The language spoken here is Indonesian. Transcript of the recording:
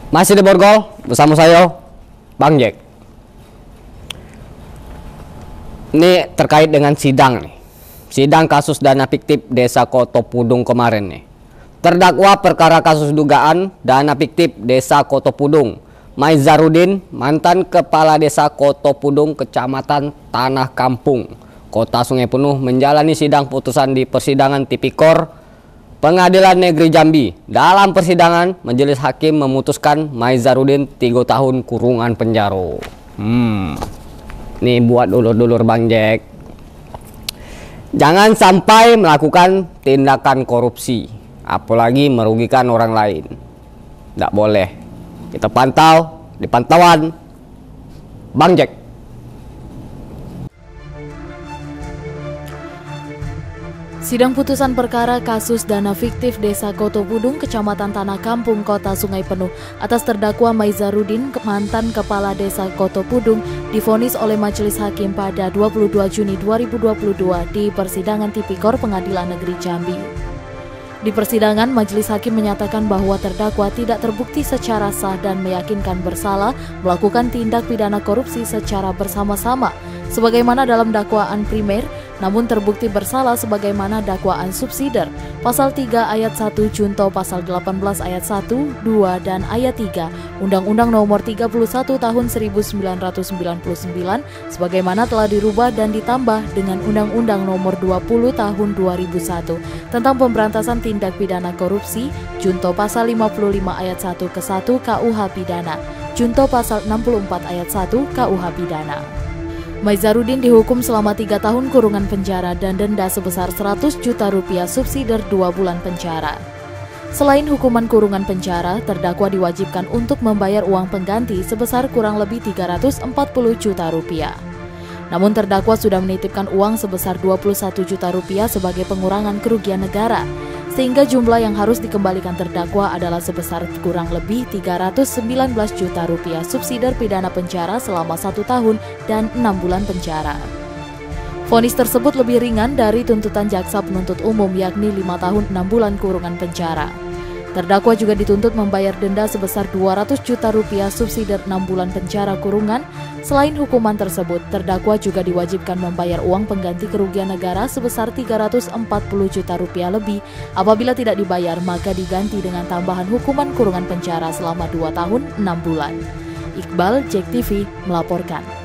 Masih di Borgol bersama saya Bang Jack. Ini terkait dengan sidang nih. Sidang kasus dana fiktif Desa Koto Pudung kemarin nih. Terdakwa perkara kasus dugaan dana fiktif Desa Koto Pudung, Maizarudin, mantan Kepala Desa Koto Pudung, Kecamatan Tanah Kampung, Kota Sungai Penuh, menjalani sidang putusan di persidangan Tipikor Pengadilan Negeri Jambi. Dalam persidangan, majelis hakim memutuskan Maizarudin 3 tahun kurungan penjara. Nih buat dulur-dulur Bang Jack, jangan sampai melakukan tindakan korupsi, apalagi merugikan orang lain. Tidak boleh. Kita pantau di pantauan Bang Jack. Sidang putusan perkara kasus dana fiktif Desa Koto Pudung, Kecamatan Tanah Kampung, Kota Sungai Penuh atas terdakwa Maizarudin, mantan Kepala Desa Koto Pudung, divonis oleh Majelis Hakim pada 22 Juni 2022 di persidangan Tipikor Pengadilan Negeri Jambi. Di persidangan, Majelis Hakim menyatakan bahwa terdakwa tidak terbukti secara sah dan meyakinkan bersalah melakukan tindak pidana korupsi secara bersama-sama sebagaimana dalam dakwaan primer, namun terbukti bersalah sebagaimana dakwaan subsidiar pasal 3 ayat 1 junto pasal 18 ayat 1, 2, dan ayat 3 Undang-Undang Nomor 31 Tahun 1999 sebagaimana telah dirubah dan ditambah dengan Undang-Undang Nomor 20 Tahun 2001 tentang pemberantasan tindak pidana korupsi junto pasal 55 ayat 1 ke 1 KUH Pidana, junto pasal 64 ayat 1 KUH Pidana. Maizarudin dihukum selama 3 tahun kurungan penjara dan denda sebesar 100 juta rupiah subsidiar 2 bulan penjara. Selain hukuman kurungan penjara, terdakwa diwajibkan untuk membayar uang pengganti sebesar kurang lebih 340 juta rupiah. Namun terdakwa sudah menitipkan uang sebesar 21 juta rupiah sebagai pengurangan kerugian negara, sehingga jumlah yang harus dikembalikan terdakwa adalah sebesar kurang lebih 319 juta rupiah subsidiar pidana penjara selama 1 tahun dan 6 bulan penjara. Vonis tersebut lebih ringan dari tuntutan jaksa penuntut umum yakni 5 tahun 6 bulan kurungan penjara. Terdakwa juga dituntut membayar denda sebesar 200 juta rupiah subsidiar 6 bulan penjara kurungan. Selain hukuman tersebut, terdakwa juga diwajibkan membayar uang pengganti kerugian negara sebesar 340 juta rupiah lebih. Apabila tidak dibayar, maka diganti dengan tambahan hukuman kurungan penjara selama 2 tahun 6 bulan. Iqbal, Jack TV, melaporkan.